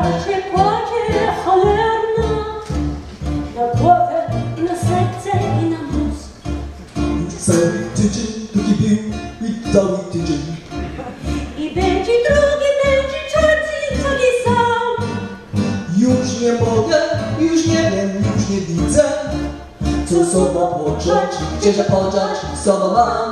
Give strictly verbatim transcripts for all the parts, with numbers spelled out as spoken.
się kładzie cholerna na głowę, na serce i na mózg. Cały tydzień tu kipił i cały tydzień. I będzie drugi, będzie trzeci, trzeci sam. Już nie mogę, już nie wiem, już nie widzę, co sobą począć, gdzie zapocząć, sobą mam.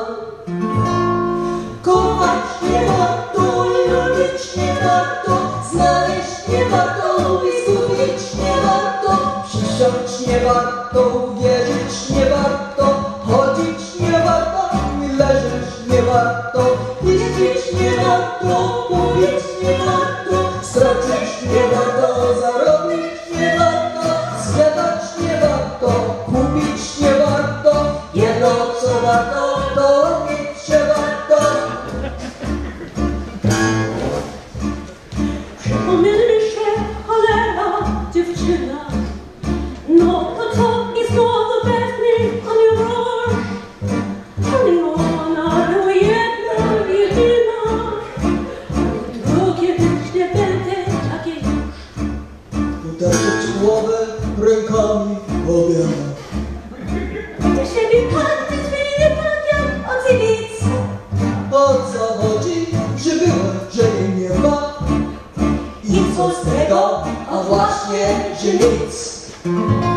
Kochać nie warto, lubić nie warto, znaleźć nie warto i zgubić nie warto, przysiąść nie warto, wierzyć nie warto, chodzić nie warto i leżeć nie warto, jeździć nie warto, mówić nie warto, stracić nie warto, zarobić nie warto, zjadać nie warto, kupić nie warto, jedno co warto, to mieć się warto. Pomyli się cholera, dziewczyna. No to co? I znowu pewnie on ją roż. Ale ona była jedna, jedyna. Drugie być nie będę takiej już. Uderzyć głowę rękami obiema. Do siebie panty zmienię tak jak od dziewicy. O co chodzi, że byłem, że jej nie ma? I co z tego, a właśnie, że nic.